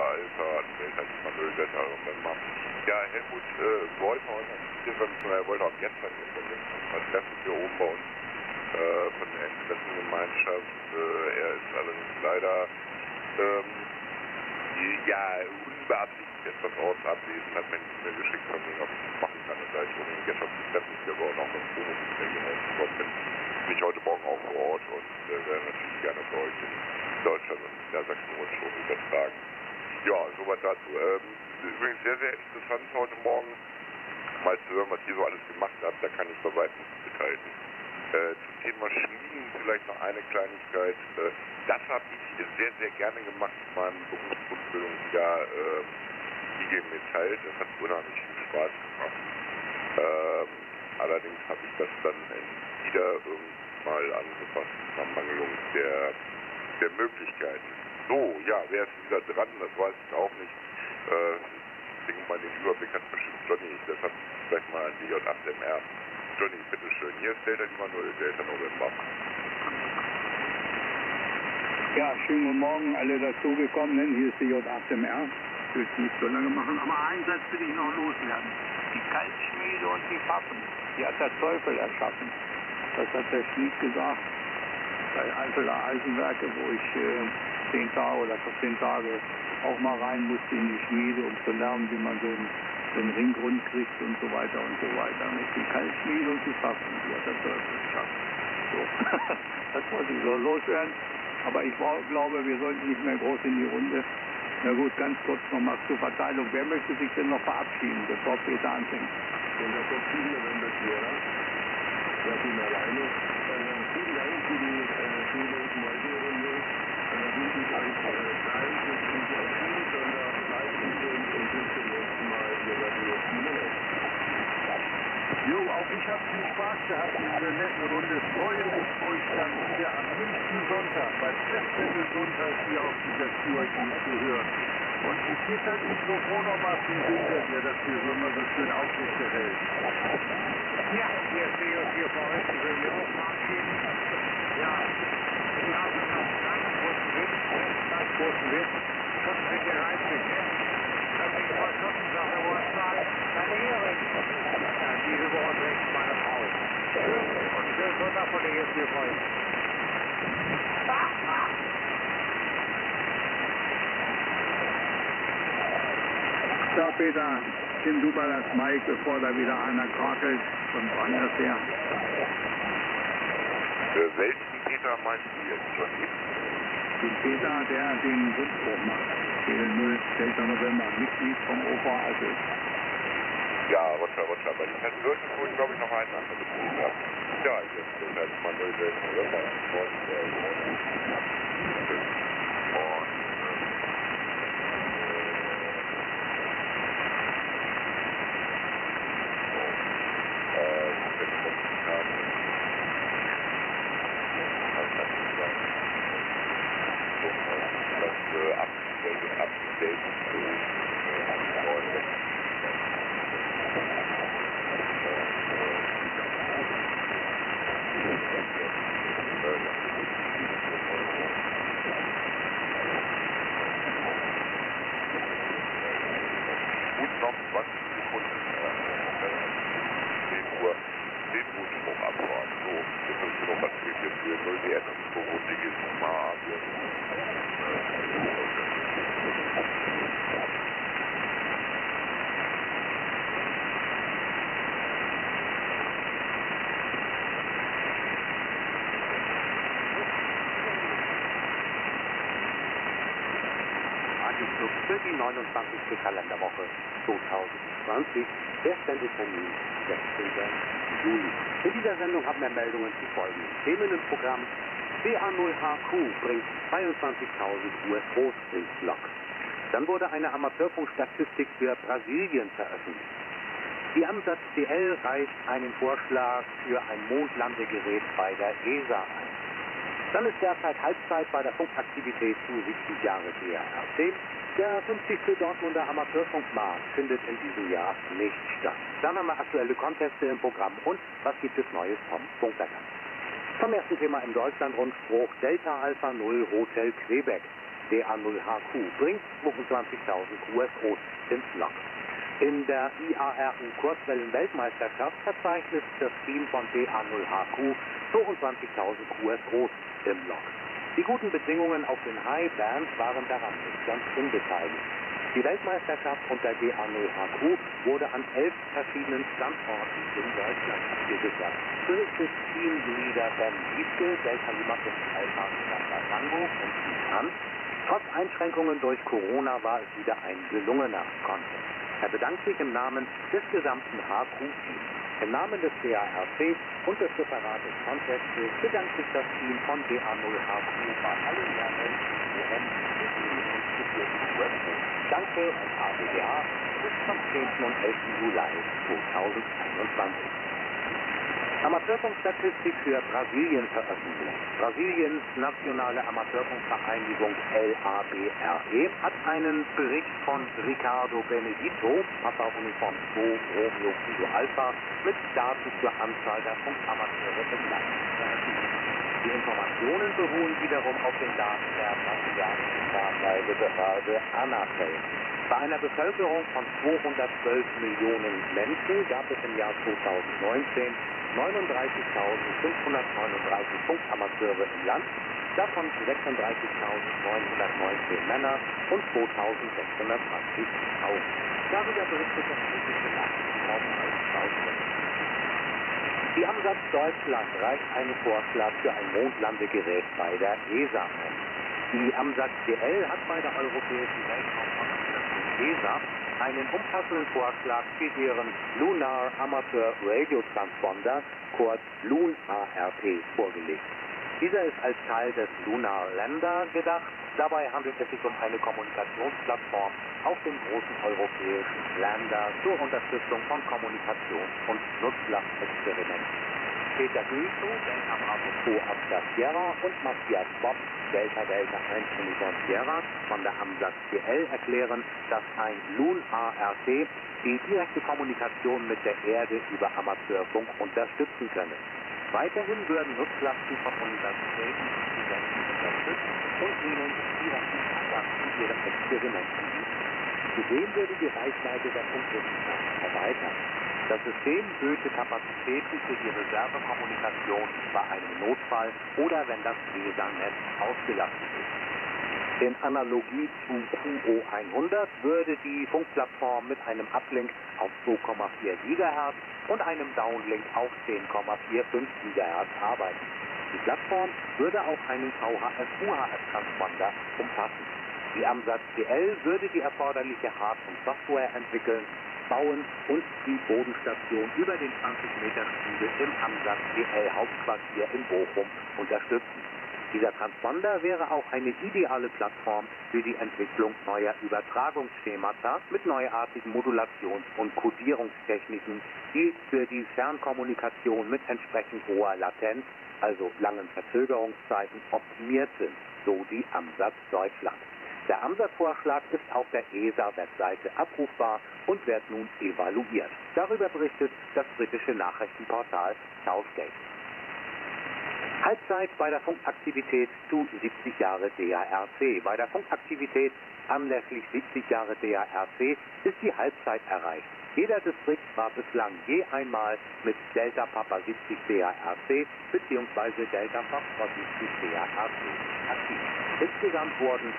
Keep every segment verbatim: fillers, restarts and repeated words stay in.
Alpha, Delta Lima null, Delta November. Ja, Helmut äh, wollte heute, er wollte auch gestern mal treffen hier oben bei uns äh, von der Interessengemeinschaft. Äh, er ist allerdings leider ähm, ja, unbeabsichtigt etwas ortsabwesend, hat mir nicht mehr geschickt, was ich noch machen kann. Da ich ohnehin gestern zu treffen hier war und auch noch Promo geworden bin, bin ich heute Morgen auch vor Ort und äh, werde natürlich gerne für euch in Deutschland und in der Sachsen-Rundschau übertragen. Ja, soweit dazu. Ähm, übrigens sehr, sehr interessant heute Morgen mal zu hören, was ihr so alles gemacht habt. Da kann ich bei weitem nicht mithalten. Äh, zum Thema Schmieden vielleicht noch eine Kleinigkeit. Äh, das habe ich sehr, sehr gerne gemacht in meinem Berufsgrundbildungsjahr äh, I G Metall. Das hat unheimlich viel Spaß gemacht. Ähm, allerdings habe ich das dann wieder irgendwann mal angepasst, nach Mangelung der, der Möglichkeiten. So, ja, wer ist wieder dran? Das weiß ich auch nicht. Äh, ich denke mal, den Überblick hat bestimmt Johnny. Deshalb vielleicht mal an D J acht M R. Johnny, bitteschön. Hier ist Delta Lima null, Delta November. Ja, schönen guten Morgen, alle dazugekommenen. Hier ist D J acht M R. Ich will es nicht so lange machen, aber einen Satz will ich noch loswerden. Die Kaltschmiede und die Waffen, die hat der Teufel erschaffen. Das hat der Schmied gesagt. Bei Eifeler Eisenwerke, wo ich äh, zehn Tage oder vierzehn Tage auch mal rein musste in die Schmiede, um zu lernen, wie man so einen, so einen Ring rund kriegt und so weiter und so weiter. Mit die Kaltschmiede und die Waffen, die hat der Teufel erschaffen. So. Das wollte ich so loswerden. Aber ich glaube, wir sollten nicht mehr groß in die Runde. Na gut, ganz kurz nochmal zur Verteilung. Wer möchte sich denn noch verabschieden, bevor Peter anfängt? Und das ist sieben November schwerer. Ja, ich bin alleine. Äh, vielen Dank für die äh, schöne Morgenrunde. Äh, wünsche ich euch äh, drei, bis zum Spiel, sondern leisten und bis zum nächsten Mal hier bei D J Spiele. Jo, auch ich habe viel Spaß gehabt in dieser netten Runde. Freue mich, euch dann wieder am nächsten Sonntag, beim Festwendel-Sonntag hier auf dieser Türchen zu hören. Und ich gebe das Mikrofon nochmal für den Winter, der das hier so immer so schön aufrechterhält. Ja, hier ist Leo hier bei euch. Ich will mir auch verabschieden. Ja, wir haben noch ganz großen Wind, ganz großen Wind. Und mit der Reitwinde. Das ist mal Schottensache, wo es sagt, meine Ehre. Ja, diese Woche trägt meine Frau. Schön und schönen Sonntag von der jetzt hier freuen. So, Peter, nimm du mal das Mic, bevor da wieder einer krakelt von woanders her. Äh, welchen Peter meinst du jetzt, Johnny? Den Peter, der den Rundspruch macht. null, Delta November, Mitglied vom O V Assel. Ja, Roger, Roger, aber ich hatte wirklich vorhin, glaube ich, noch einen anderen Peter. Ja, jetzt Delta Lima null, Delta November. Und, äh, und, und noch zwanzig Sekunden zehn Uhr den Rundspruch abfahren. So, jetzt müssen wir noch was für für null D N und so rundiges mal Radioflug für die neunundzwanzigste Kalenderwoche zweitausendzwanzig, der Sendetermin sechzehnten Juli. In dieser Sendung haben wir Meldungen zu folgenden Themen im Programm. C A null H Q bringt zweiundzwanzigtausend U S-Großbriefblock. Dann wurde eine Amateurfunkstatistik für Brasilien veröffentlicht. Die Amsat C L reicht einen Vorschlag für ein Mondlandegerät bei der E S A ein. Dann ist derzeit Halbzeit bei der Funkaktivität zu siebzig Jahre D R R C. Der fünfzigste Dortmunder Amateurfunkmarkt findet in diesem Jahr nicht statt. Dann haben wir aktuelle Conteste im Programm und was gibt es Neues vom Funkwetter. Zum ersten Thema im Deutschlandrundspruch Delta Alpha null Hotel Quebec. D A null H Q bringt zweiundzwanzigtausend Q S Os ins Log. In der I A R U-Kurzwellen-Weltmeisterschaft verzeichnet das Team von D A null H Q zweiundzwanzigtausend Q S Os im Log. Die guten Bedingungen auf den Highbands waren daran nicht ganz unbeteiligt. Die Weltmeisterschaft unter D A null H Q wurde an elf verschiedenen Standorten in Deutschland abgesagt. Berichtet Teamleader Ben Wieske, Delta Lima fünf Alpha November Tango und an. Trotz Einschränkungen durch Corona war es wieder ein gelungener Contest. Er bedankt sich im Namen des gesamten H Q-Teams. Im Namen des D A R C und des Referates Contests bedankt sich das Team von D A null H Q bei allen Lernen, W M, und geführten Webshows. Danke und A B D H bis zum zehnten und elften Juli zweitausendeinundzwanzig. Amateurfunkstatistik für Brasilien veröffentlicht. Brasiliens nationale Amateurfunkvereinigung L A B R E hat einen Bericht von Ricardo Benedito, Papa Uniform zwei, Romeo Kilo Alpha, mit Daten zur Anzahl der Funkamateure im Land veröffentlicht. Die Informationen beruhen wiederum auf den Daten der brasilianischen Nachweisebehörde Anatel. Bei einer Bevölkerung von zweihundertzwölf Millionen Menschen gab es im Jahr zweitausendneunzehn neununddreißigtausendfünfhundertneununddreißig Funkamateure im Land, davon sechsunddreißigtausendneunhundertneunzehn Männer und zweitausendsechshundertzwanzig Frauen. Darüber berichtet das britische Nachrichtenportal Southwest. Die Amsatz Deutschland reicht einen Vorschlag für ein Mondlandegerät bei der E S A ein. Die Amsatz D L hat bei der Europäischen Weltraumorganisation E S A einen umfassenden Vorschlag für ihren Lunar Amateur Radio Transponder, kurz Loon A R T, vorgelegt. Dieser ist als Teil des Lunar Lander gedacht. Dabei handelt es sich um eine Kommunikationsplattform auf dem großen europäischen Lander zur Unterstützung von Kommunikations- und Nutzlastexperimenten. Peter Gülto, Delta Bravo zwei Absatz Sierra und Matthias Bob, Delta Delta eins Uniform Sierra von der Amsatz D L erklären, dass ein Loon A R T die direkte Kommunikation mit der Erde über Amateurfunk unterstützen könne. Weiterhin würden Nutzlasten von Universitäten und Studenten unterstützt und ihnen direkten Zugang zu ihren Experimenten bieten. Zudem würde die Reichweite der Funkwissenschaft erweitert. Das System böte Kapazitäten für die Reservekommunikation bei einem Notfall oder wenn das E S A-Netz ausgelastet ist. In Analogie zu Q O hundert würde die Funkplattform mit einem Uplink auf zwei Komma vier Gigahertz und einem Downlink auf zehn Komma fünfundvierzig Gigahertz arbeiten. Die Plattform würde auch einen V H F-U H F-Transponder umfassen. Die Amsatz D L würde die erforderliche Hard- und Software entwickeln, bauen und die Bodenstation über den zwanzig Meter Spiegel im Amsatz D L Hauptquartier in Bochum unterstützen. Dieser Transponder wäre auch eine ideale Plattform für die Entwicklung neuer Übertragungsschemata mit neuartigen Modulations- und Codierungstechniken, die für die Fernkommunikation mit entsprechend hoher Latenz, also langen Verzögerungszeiten, optimiert sind, so die Amsatz Deutschland. Der Amsatzvorschlag ist auf der E S A-Webseite abrufbar und wird nun evaluiert. Darüber berichtet das britische Nachrichtenportal Southgate. Halbzeit bei der Funkaktivität zu siebzig Jahre D A R C. Bei der Funkaktivität anlässlich siebzig Jahre D A R C ist die Halbzeit erreicht. Jeder Distrikt war bislang je einmal mit Delta Papa siebzig D A R C bzw. Delta Foxtrot siebzig D A R C aktiv. Insgesamt wurden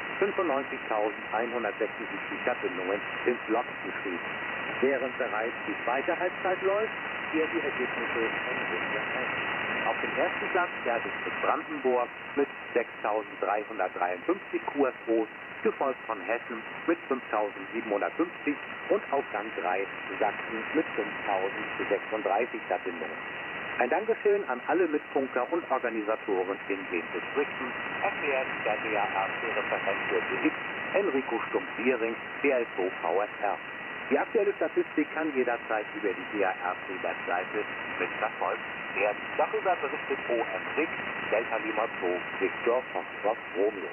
fünfundneunzigtausendeinhundertsechsundsiebzig Verbindungen ins Log geschrieben. Während bereits die zweite Halbzeit läuft, hier die Ergebnisse von Runde eins. Auf dem ersten Platz der Distrikt Brandenburg mit sechstausenddreihundertdreiundfünfzig Q S Os, gefolgt von Hessen mit fünftausendsiebenhundertfünfzig und auf Gang drei Sachsen mit fünftausendsechsunddreißig Verbindungen. Ein Dankeschön an alle Mitfunker und Organisatoren in den Distrikten, erklärt der D A R C-Referent für D X, Enrico Stumpf-Wiering, D L zwei V S R. Die aktuelle Statistik kann jederzeit über die D A R C-Webseite mitverfolgt werden. Darüber berichtet O M Rick, Delta Lima zwei, Victor Foxtrot Romeo.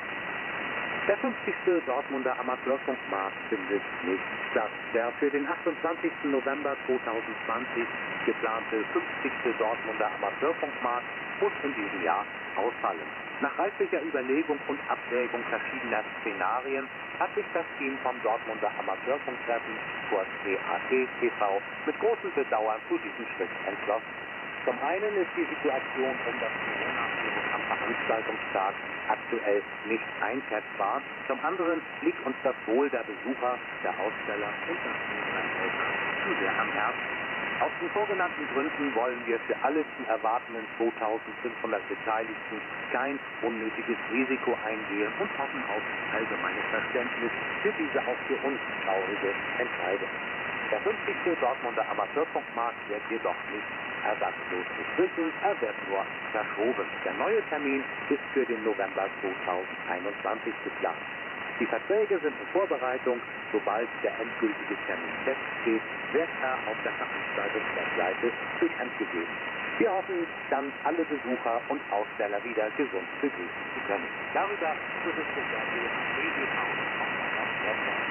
Der fünfzigste Dortmunder Amateurfunkmarkt findet nicht statt. Der für den achtundzwanzigsten November zweitausendzwanzig geplante fünfzigste Dortmunder Amateurfunkmarkt muss in diesem Jahr ausfallen. Nach reiflicher Überlegung und Abwägung verschiedener Szenarien hat sich das Team vom Dortmunder Amateurfunktreffen, kurz D A T T V, mit großem Bedauern zu diesem Schritt entschlossen. Zum einen ist die Situation um das Coronavirus am Veranstaltungstag aktuell nicht einschätzbar. Zum anderen liegt uns das Wohl der Besucher, der Aussteller und das Wohl der Eltern zu sehr am Herzen. Aus den vorgenannten Gründen wollen wir für alle zu erwartenden zweitausendfünfhundert Beteiligten kein unnötiges Risiko eingehen und hoffen auf allgemeines Verständnis für diese auch für uns traurige Entscheidung. Der fünfzigste Dortmunder Amateurfunkmarkt wird jedoch nicht ersatzlos gestrichen, er wird nur verschoben. Der neue Termin ist für den November zweitausendeinundzwanzig geplant. Die Verträge sind in Vorbereitung. Sobald der endgültige Termin feststeht, wird er auf der Veranstaltungswebseite bekannt gegeben. Wir hoffen, dann alle Besucher und Aussteller wieder gesund begrüßen zu können. Darüber berichtet der D A T T V auf der Webseite.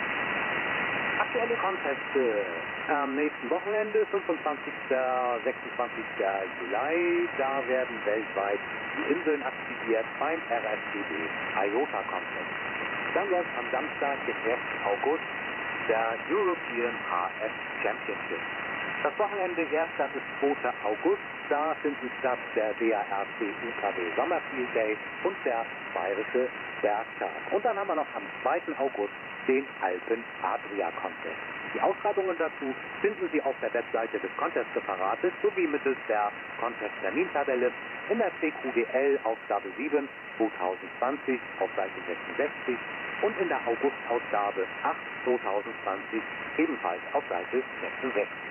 Aktuelle Conteste am nächsten Wochenende, fünfundzwanzigsten sechsundzwanzigsten Juli. Da werden weltweit die Inseln aktiviert beim R S T B IOTA Contest. Dann läuft am Samstag, den ersten August, der European H F Championship. Das Wochenende erster bis zweiter August, da finden statt der D A R C U K W Sommerfield Day und der Bayerische Bergtag. Und dann haben wir noch am zweiten August den Alpen Adria Contest. Die Ausschreibungen dazu finden Sie auf der Webseite des Contest-Referates sowie mittels der Contest-Termintabelle in der C Q D L-Ausgabe sieben zweitausendzwanzig auf Seite sechsundsechzig und in der August-Ausgabe acht zweitausendzwanzig ebenfalls auf Seite sechsundsechzig.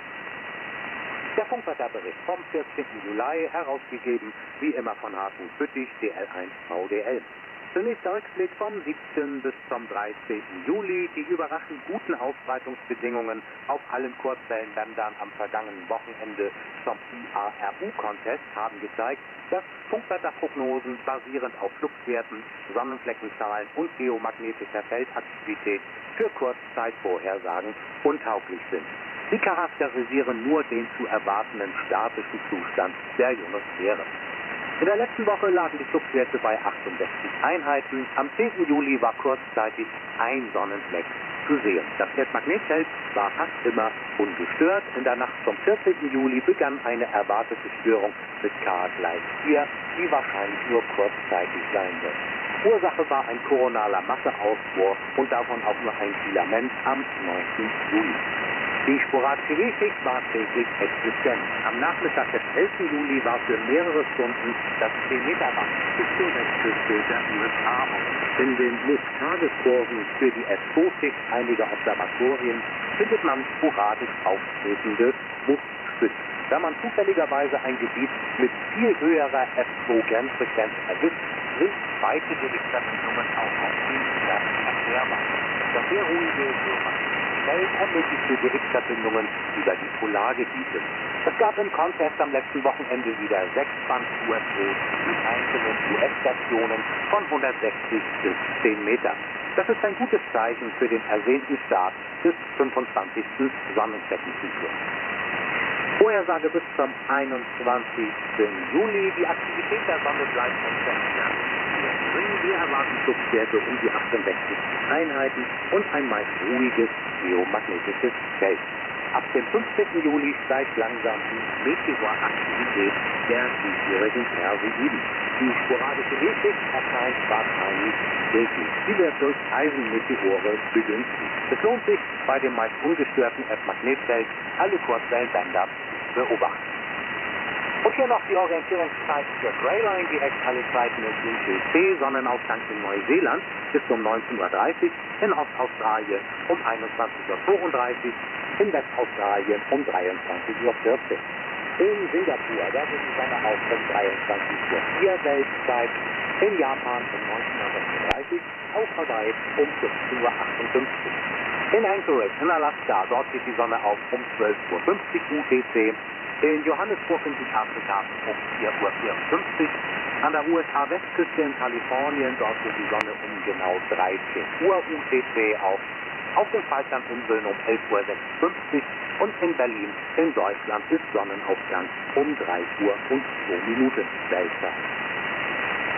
Der Funkwetterbericht vom vierzehnten Juli, herausgegeben wie immer von Hartmut Füttich, D L eins V D L. Zunächst der Rückblick vom siebzehnten bis zum dreizehnten Juli. Die überraschend guten Ausbreitungsbedingungen auf allen Kurzwellenbändern am vergangenen Wochenende zum I A R U-Contest haben gezeigt, dass Funkwetterprognosen basierend auf Fluxwerten, Sonnenfleckenzahlen und geomagnetischer Feldaktivität für Kurzzeitvorhersagen untauglich sind. Sie charakterisieren nur den zu erwartenden statischen Zustand der Ionosphäre. In der letzten Woche lagen die Fluxwerte bei achtundsechzig Einheiten. Am zehnten Juli war kurzzeitig ein Sonnenfleck zu sehen. Das Erdmagnetfeld war fast immer ungestört. In der Nacht zum vierzehnten Juli begann eine erwartete Störung mit K gleich vier, die wahrscheinlich nur kurzzeitig sein wird. Ursache war ein koronaler Masseauswurf und davon auch nur ein Filament am neunten Juli. Die sporadische Wehschicht war täglich existent. Am Nachmittag des elften Juli war für mehrere Stunden das zehn Meter Band bis zur Westküste der U S A auf. In den Lufttageskurven für die S zwei Schicht einiger Observatorien findet man sporadisch auftretende Luftstützen. Da man zufälligerweise ein Gebiet mit viel höherer F zwei Grenzfrequenz erwischt, sind weite Richtverbindungen auch auf dem Platz erklärbar. Das sehr ruhige Feld ermöglichte Direktverbindungen über die Polargebiete. Es gab im Contest am letzten Wochenende wieder sechs Band-U S Bs mit einzelnen U S-Stationen von hundertsechzig bis zehn Meter. Das ist ein gutes Zeichen für den ersehnten Start des fünfundzwanzigsten Sonnenfleckenzyklus. Vorhersage bis zum einundzwanzigsten Juli. Die Aktivität der Sonne bleibt konstant. Wir erwarten Fluxwerte um die achtundsechzig Einheiten und ein meist ruhiges geomagnetisches Feld. Ab dem fünfzehnten Juli steigt langsam die Meteoraktivität der diesjährigen Perseiden. Die sporadische Wehschicht erscheint wahrscheinlich täglich. Sie wird durch Eisenmeteore begünstigt. Es lohnt sich, bei dem meist ungestörten Erdmagnetfeld alle Kurzwellenbänder zu beobachten. Und hier noch die Orientierungszeiten für Greyline, direkt alle Zeiten in U T C, Sonnenaufgang in Neuseeland bis um neunzehn Uhr dreißig, in Ostaustralien um einundzwanzig Uhr zweiunddreißig, in Westaustralien um dreiundzwanzig Uhr vierzig. In Singapur, da geht die Sonne auf um dreiundzwanzig Uhr vier Weltzeit, in Japan um neunzehn Uhr sechsunddreißig, auf Hawaii um fünfzehn Uhr achtundfünfzig. In Anchorage, in Alaska, dort geht die Sonne auf um zwölf Uhr fünfzig U T C, in Johannesburg in Südafrika um vier Uhr vierundfünfzig, an der U S A-Westküste in Kalifornien, dort geht die Sonne um genau dreizehn Uhr U T C auf, auf den Falklandinseln um elf Uhr sechsundfünfzig und in Berlin in Deutschland ist Sonnenaufgang um drei Uhr und zwei Minuten Weltzeit.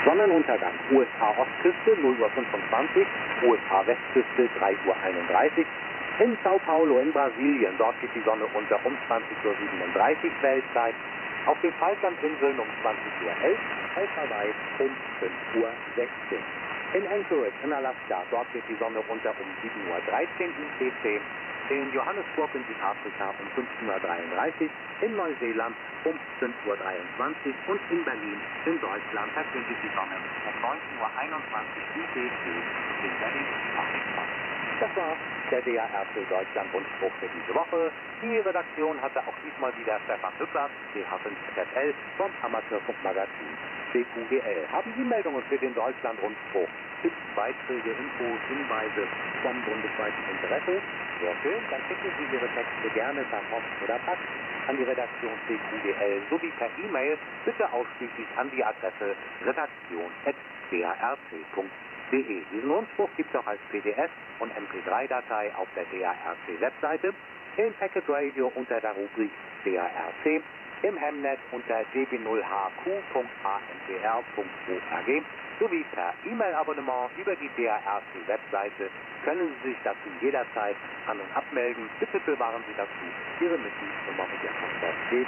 Sonnenuntergang U S A-Ostküste null Uhr fünfundzwanzig, U S A-Westküste drei Uhr einunddreißig. In Sao Paulo in Brasilien, dort geht die Sonne unter um zwanzig Uhr siebenunddreißig Weltzeit. Auf den Falklandinseln um zwanzig Uhr elf, auf Hawaii um fünf Uhr sechzehn. In Anchorage in Alaska, dort geht die Sonne unter um sieben Uhr dreizehn U T C. In Johannesburg in Südafrika um fünfzehn Uhr dreiunddreißig, in Neuseeland um fünf Uhr dreiundzwanzig und in Berlin in Deutschland verschwindet die Sonne um neunzehn Uhr einundzwanzig U T C in Berlin. Das war der D A R C Deutschland Rundspruch für diese Woche. Die Redaktion hatte auch diesmal wieder Stefan Hüppler, D H fünf Z L vom Amateurfunkmagazin C Q G L. Haben Sie Meldungen für den Deutschland Rundspruch? Tipps, Beiträge, Infos, Hinweise vom bundesweiten Interesse? Sehr schön, dann schicken Sie Ihre Texte gerne per Post oder Fax an die Redaktion C Q G L sowie per E-Mail, bitte ausschließlich an die Adresse redaktion at d a r c punkt de. Diesen Rundspruch gibt es auch als P D F und M P drei Datei auf der D A R C-Webseite, im Packet Radio unter der Rubrik D A R C, im Hemnet unter d b null h q punkt a n d r punkt org sowie per E-Mail-Abonnement über die D A R C-Webseite können Sie sich dazu jederzeit an- und abmelden. Bitte bewahren Sie dazu Ihre Mitgliedsnummer und Ihr Passwort.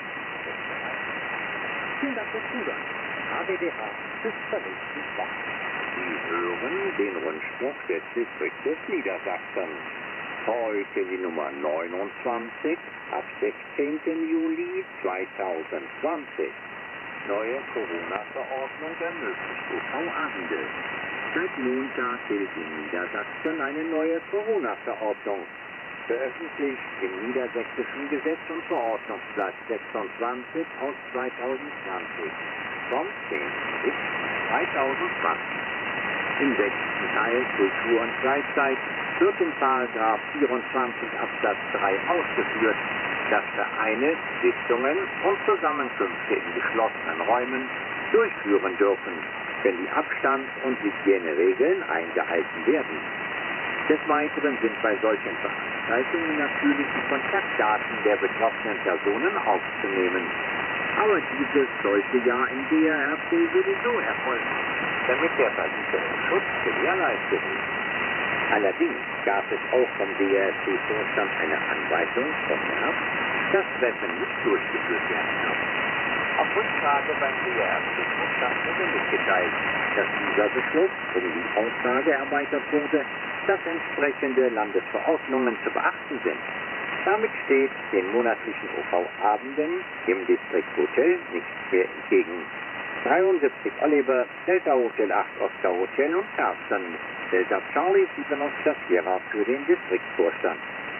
Vielen Dank fürs Zuhören. A W D H bis zur nächsten Woche. Sie hören den Rundspruch des Distriktes Niedersachsen. Heute die Nummer neunundzwanzig ab sechzehnten Juli zweitausendzwanzig. Neue Corona-Verordnung ermöglicht U V-Abende. Seit Montag gilt in Niedersachsen eine neue Corona-Verordnung. Veröffentlicht im Niedersächsischen Gesetz und Verordnungsblatt sechsundzwanzig aus zweitausendzwanzig. Vom zehnten bis zweitausendzwanzig. Im sechsten Teil Kultur und Freizeit wird in Paragraph vierundzwanzig Absatz drei ausgeführt, dass Vereine Sitzungen und Zusammenkünfte in geschlossenen Räumen durchführen dürfen, wenn die Abstands- und Hygieneregeln eingehalten werden. Des Weiteren sind bei solchen Veranstaltungen natürlich die Kontaktdaten der betroffenen Personen aufzunehmen. Aber dieses sollte ja im D A R C sowieso erfolgen, damit der Versicherungsschutz gewährleistet ist. Allerdings gab es auch vom D A R C-Vorstand eine Anweisung vom März, dass Treffen nicht durchgeführt werden darf. Auf Rückfrage beim D A R C-Vorstand wurde mitgeteilt, dass dieser Beschluss um die Aussage erweitert wurde, dass entsprechende Landesverordnungen zu beachten sind. Damit steht den monatlichen O V-Abenden im Distrikt Hotel nichts mehr entgegen. dreiundsiebzig Oliver, Delta Hotel acht Oscar Hotel und Carsten, Delta Charlie sieben Oscar Sierra für den Distriktvorstand.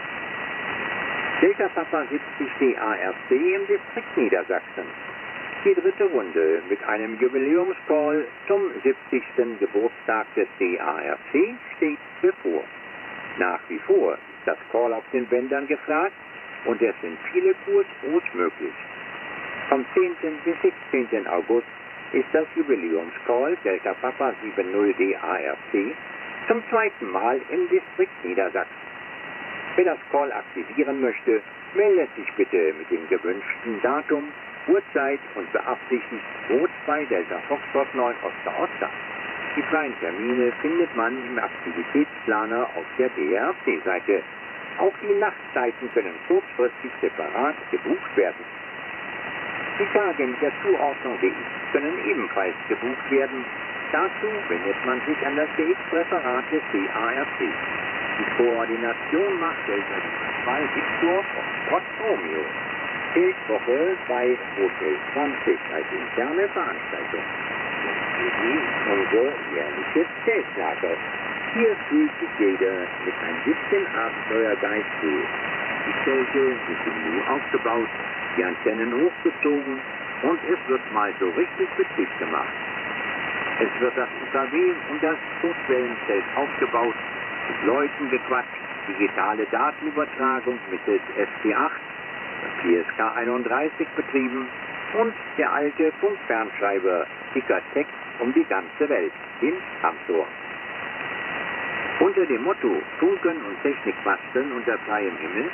Delta Papa siebzig D A R C im Distrikt Niedersachsen. Die dritte Runde mit einem Jubiläumscall zum siebzigsten Geburtstag des D A R C steht bevor. Nach wie vor ist das Call auf den Bändern gefragt und es sind viele Kursros möglich. Vom zehnten bis siebzehnten August ist das Jubiläumscall Delta Papa siebzig D A R C zum zweiten Mal im Distrikt Niedersachsen. Wer das Call aktivieren möchte, meldet sich bitte mit dem gewünschten Datum, Uhrzeit und beabsichtigt Rot bei Delta Foxtrot neun Oscar Oscar. Die freien Termine findet man im Aktivitätsplaner auf der D A R C-Seite. Auch die Nachtzeiten können kurzfristig separat gebucht werden. Die Tage mit der Zuordnung D X können ebenfalls gebucht werden. Dazu wendet man sich an das D X-Referat des D A R C. Die Koordination macht Delta zwei Victor von Trotz Romeo. Feldwoche bei Hotel zwanzig als interne Veranstaltung. Unser jährliches Zeltlager. Hier fühlt sich jeder mit ein bisschen Abenteuergeist wohl. Die Zelte sind nu aufgebaut, die Antennen hochgezogen und es wird mal so richtig Betrieb gemacht. Es wird das U K W und das Kurzwellenzelt aufgebaut, mit Leuten gequatscht, digitale Datenübertragung mittels S P acht, P S K einunddreißig betrieben und der alte Funkfernschreiber dicker Text um die ganze Welt in Amtor. Unter dem Motto Funken und Technik basteln unter freiem Himmel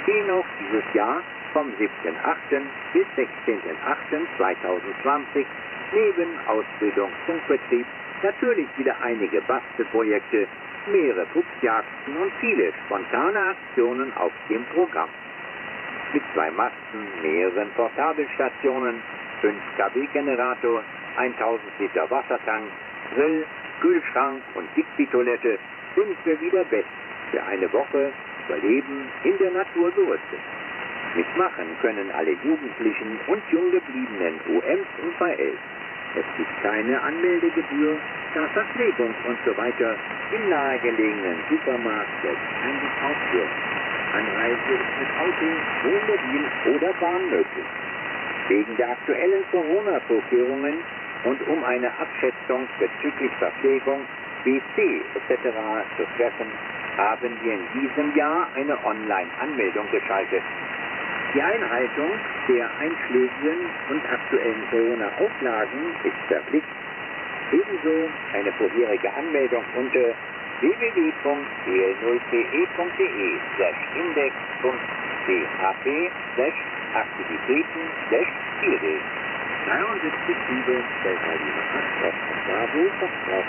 stehen auch dieses Jahr vom siebten achten bis sechzehnten achten zweitausendzwanzig neben Ausbildung, Funkbetrieb natürlich wieder einige Bastelprojekte, mehrere Fuchsjagden und viele spontane Aktionen auf dem Programm. Mit zwei Masten, mehreren Portabelstationen, fünf Kilowatt-Generator, tausend Liter Wassertank, Grill, Kühlschrank und Dickby-Toilette sind wir wieder best für eine Woche Überleben in der Natur gerüstet. Mitmachen können alle Jugendlichen und Junggebliebenen U Ms und V Ls. Es gibt keine Anmeldegebühr, da Verpflegung und so weiter im nahegelegenen Supermarkt selbstständig ausführen. Anreise ist mit Auto, Wohnmobil oder Bahn möglich. Wegen der aktuellen Corona-Vorkehrungen und um eine Abschätzung bezüglich Verpflegung, W C et cetera zu treffen, haben wir in diesem Jahr eine Online-Anmeldung geschaltet. Die Einhaltung der einschlägigen und aktuellen Corona-Auflagen ist verpflichtet. Ebenso eine vorherige Anmeldung unter w w w punkt d l null c e punkt d e slash index punkt c h p slash Aktivitäten slash Spielwelt. dreiundsiebzig sieben Delta Lima acht Bravo Foxtrot.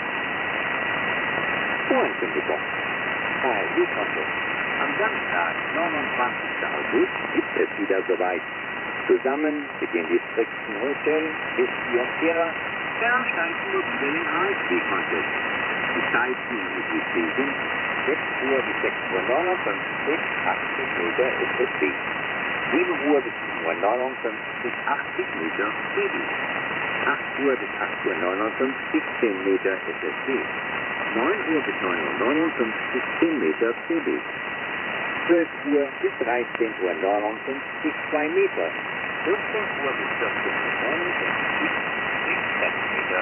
Vorankündigung. K L E-Contest. Am Samstag, neunundzwanzigsten August, ist es wieder soweit. Zusammen mit den Distrikten Hotel, Whisky und Sierra veranstalten wir wieder den H S B-Contest. Die Zeiten mit W C sind sechs Uhr bis sechs Uhr neunundfünfzig, achtzig Meter S S B. sieben Uhr bis sieben Uhr neunundfünfzig, achtzig Meter C B. acht Uhr bis acht Uhr neunundfünfzig, zehn Meter S S B. neun Uhr bis neun Uhr neunundfünfzig, zehn Meter C B. zwölf Uhr bis dreizehn Uhr neunundfünfzig, zwei Meter. fünfzehn Uhr bis vierzehn Uhr neunundfünfzig, sechs Meter.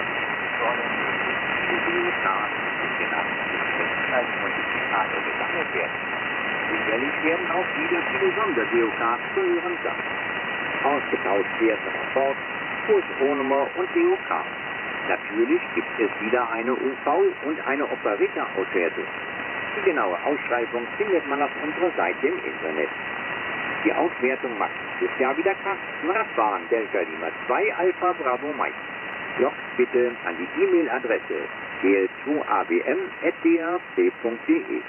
Die Geokat mit den achtzig Multiplikate gesammelt werden. Sicherlich werden auch wieder viele Sondergeokarts zu hören sein. Ausgetauscht werden Rapport, Kursrohnummer und Geokart. Natürlich gibt es wieder eine U V und eine Operator-Auswertung. Die genaue Ausschreibung findet man auf unserer Seite im Internet. Die Auswertung macht dieses Jahr wieder Carsten Radbahn, Delta Lima zwei Alpha Bravo Mike. Loggt bitte an die E-Mail-Adresse d l zwei a b m at d r c punkt d e.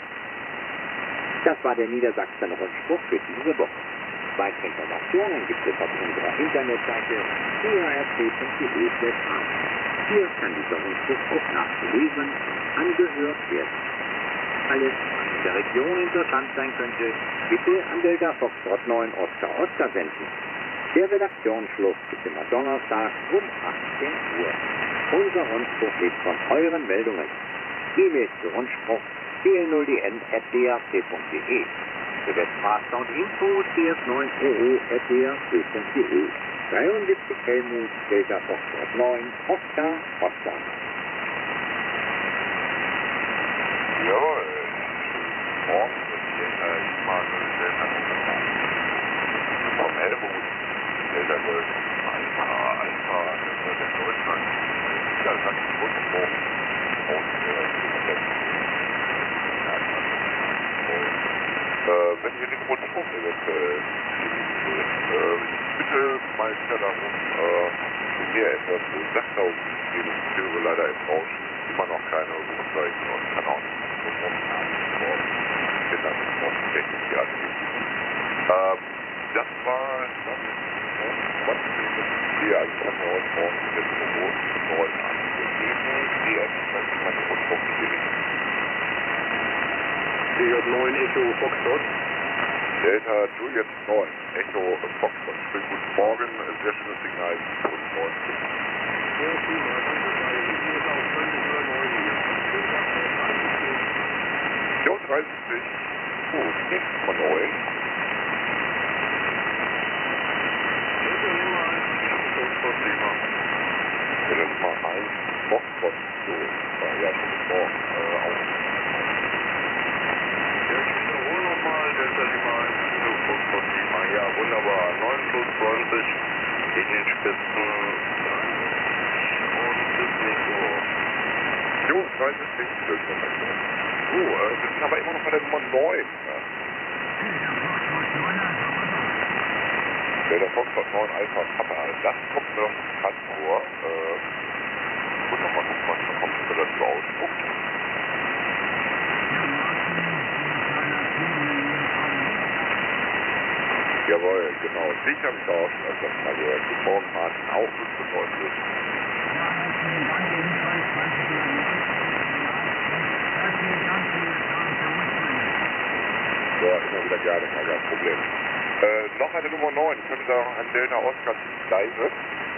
Das war der Niedersachsen-Rundspruch für diese Woche. Weitere Informationen gibt es auf unserer Internetseite d r c punkt d e slash a. Hier kann dieser Rundspruch auch nachgelesen und angehört werden. Alles, was in der Region interessant sein könnte, bitte an Delta Foxtrot neun Oscar Oscar senden. Der Redaktionsschluss ist immer Donnerstag um achtzehn Uhr. Unser Rundspruch lebt von euren Meldungen. E-Mail zu Rundspruch d l null d n at d r c punkt d e. Für Webmaster und Info c s neun o o at d r c punkt d e. dreiundsiebzig Helmut, Delta Foxtrot neun, Oscar, Oscar. Jawohl. Morgen wird hier äh, mal Delta vom Helmut. Delta Golf Alpha, Alpha, der Deutschland. Ja, das hat sich Rundspruch. Und äh, wenn ihr den Rundspruch eventuell äh, bitte mal wieder darum, äh, mir etwas Sachlau zu geben. Ich höre leider im Rausch immer noch keine Rundzeichen und kann auch nicht ich bin dann Technik hier aktiv. Ähm, das war das, was wir als Unterhaus jetzt so neu angegeben, die entsprechend meine Rundspruch gewinnen. D J neun Echo Foxtrot. Delta Juliet neun, Echo Foxtrot. Schönen guten Morgen, sehr schönes Signal, und neun. vierunddreißig, gut, sechs von neun. Delta Lima eins, Foxtrot, so, war ja schon morgen, äh, auch. Delta Lima eins, Kilo Foxtrot Lima, ja wunderbar, neun plus zwanzig in den Spitzen und bis nächste Woche. vierunddreißig, sechs, zwölf Kilometer. So, äh, wir sind aber immer noch bei der Nummer neun. Ja. Der, der Foxtrot neun Alpha Papa, das kommt mir doch bekannt vor. Äh, ich muss noch mal gucken, was da kommt, wenn das so ausspuckt. Jawohl, genau. Dich habe ich auch schon öfters mal gehört. Guten Morgen, Martin, auch fünfundneunzig. Ja, immer wieder gerne, kein Problem. Äh, noch eine Nummer neun. Können Sie noch ein Delta Oscar fünf leise?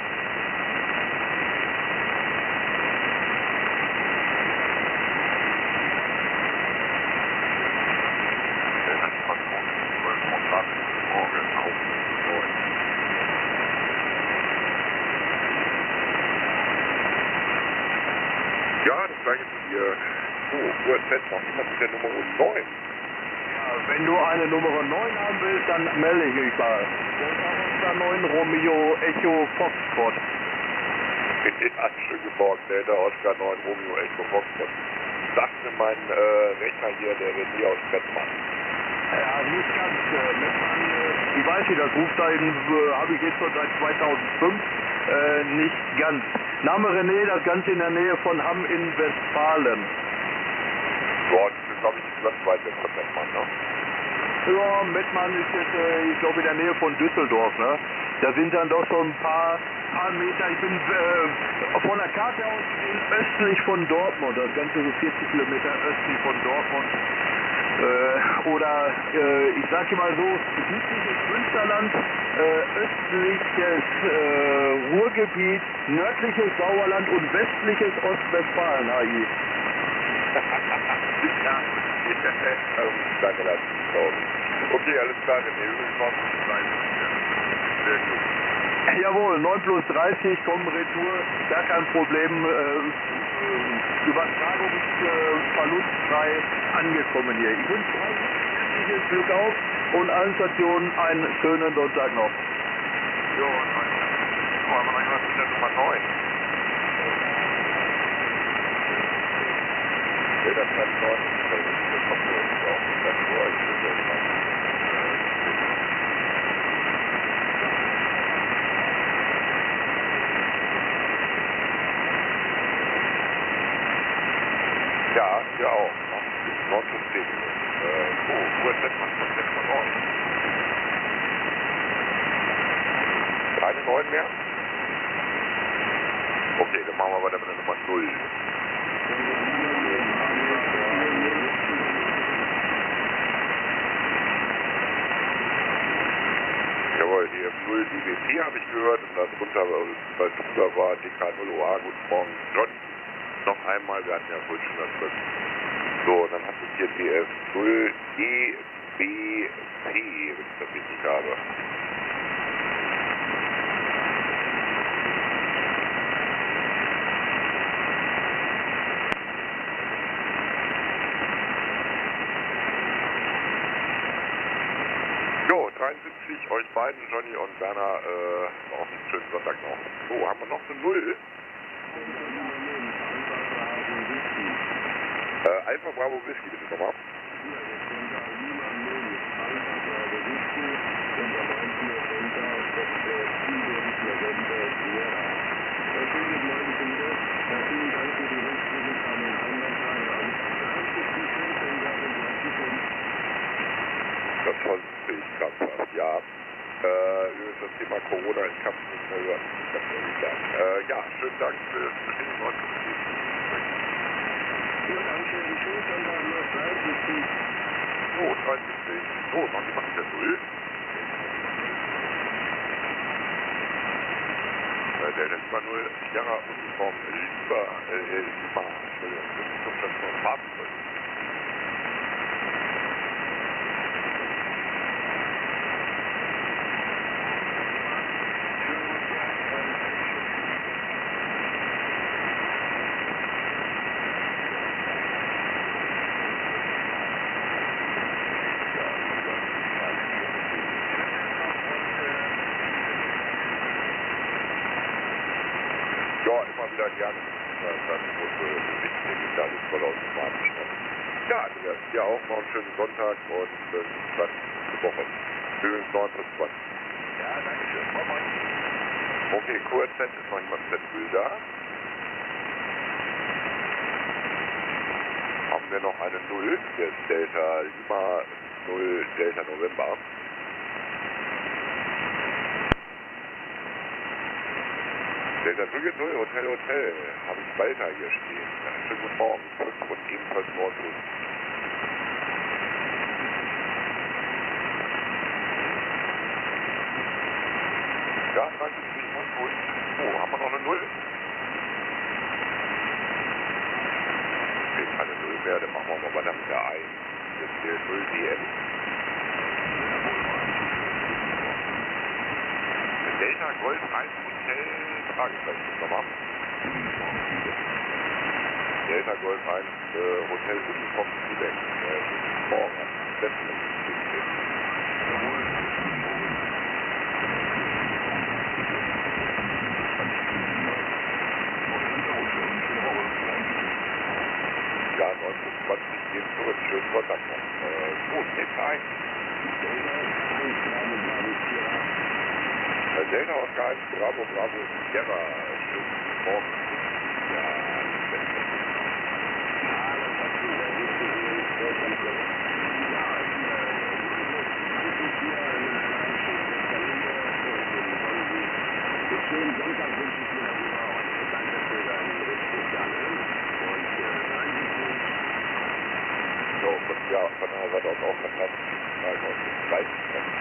Ja, das gleiche zu dir. So, U S Z noch jemand mit der Nummer neun. Wenn du eine Nummer neun haben willst, dann melde ich mich mal. Delta neun Romeo Echo Foxtrot. Ja, schönen Morgen, Delta Oscar neun Romeo Echo Foxtrot. Sagt mir mein äh, Rechner hier, der René aus Mettmann. Ja, nicht ganz. Äh, Mettmann, äh, ich weiß nicht, das Rufzeichen äh, habe ich jetzt schon seit zweitausendfünf. Äh, nicht ganz. Name René, das Ganze in der Nähe von Hamm in Westfalen. Ja, das ist, glaube ich, nicht ganz weit weg von Mettmann, ne? Ja, Mettmann ist jetzt, äh, ich glaube, in der Nähe von Düsseldorf, ne? Da sind dann doch schon ein paar, paar Meter. Ich bin äh, von der Karte aus östlich von Dortmund, das Ganze so vierzig Kilometer östlich von Dortmund. Äh, oder, äh, ich sage mal so, südliches Münsterland, äh, östliches äh, Ruhrgebiet, nördliches Sauerland und westliches Ostwestfalen, A I. Ja, da relativ drauf. Okay, alles klar, René, übrigens noch ein kleines Sehr gut. Jawohl, neun plus dreißig, kommen Retour, gar kein Problem. Äh, Übertragung ist äh, verlustfrei angekommen hier. Ich wünsche euch herzliches Glück auf und allen Stationen einen schönen Sonntag noch. Jo, nein. Oh, aber dann was mit der Nummer neun. Ja, das kann ich noch. Das kommt für uns auch. Das ist nur ein Schlüssel. Ja, hier auch. neun plus zehn. Äh, so, U S Z macht von sechs von neun. Keine neun mehr? Okay, dann machen wir weiter mit der Nummer null. Jawohl, die F null D B P habe ich gehört und darunter, weil drüber war D K null O A. Guten Morgen, John. Noch einmal, wir hatten ja vorhin schon das drin. So, und dann hatte ich hier die F null D B P, wenn ich das richtig habe. Jo, dreiundsiebzig, euch beiden, Johnny und Werner, äh, auch einen schönen Sonntag noch. So, haben wir noch eine Null. Äh, Alpha Bravo Whisky, bitte nochmal. Das versuche ich krampfhaft, ja. Äh, übrigens das Thema Corona, ich kann es nicht mehr hören, ganz ehrlich sagen. Äh, ja, schönen Dank für das Bestätigung und so, dreiundsiebzig. So, noch jemand mit der Null? Äh, der Lima null, Sierra Uniform, Lima, äh, Lima, Entschuldigung, das ist doch schon so ein Fahrzeug. Ja, immer wieder gerne. Dann wurde Besichtigung da alles voll automatisch. Ja, Andreas, dir auch noch einen schönen Sonntag und äh, bis dann nächste Woche. Übrigens neun bis zwanzig. Ja, danke schön. Moin, moin. Okay, Q R Z ist noch jemand Z null da. Haben wir noch eine null, der ist Delta Lima null Delta November. Delta null null Hotel Hotel, habe ich Walter hier stehen. Ja, schönen guten Morgen, fünf und ebenfalls Nordwest. Ja, dreiundsiebzig und und. Oh, haben wir noch eine null? Okay, keine null mehr, dann machen wir mal weiter mit der eins. Das ist der null D M. Delta Golf eins Hotel, Fragezeichen nochmal. Delta Golf eins äh, Hotel Uniform Quebec. Äh, morgen am besten. Ja, neunundzwanzig gehen zurück. Schönen Sonntag noch. Äh, gut, Delta eins. Delta Oscar eins, Bravo, Bravo, Sierra, schönen Morgen. Ja, schönen Sonntag wünsche ich dir darüber und danke für deinen Bericht bis dahin. Und äh, so, von, ja, von der Seite aus auch fantastisch. Frage aus dem zweiten Treffen.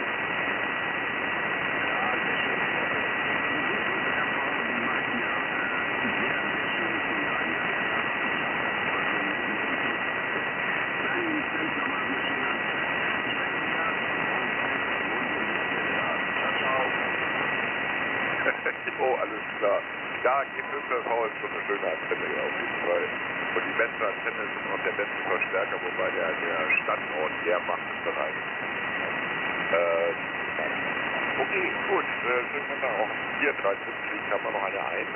Oh, alles klar. Ja, G fünf V ist schon eine schöne Antenne hier auf jeden Fall. Und die beste Antenne ist noch der beste Verstärker, wobei der, der Standort, der macht es dann eigentlich. Äh, okay, gut. Äh, sind wir da auch hier dreiundsiebzig, haben wir noch eine eins.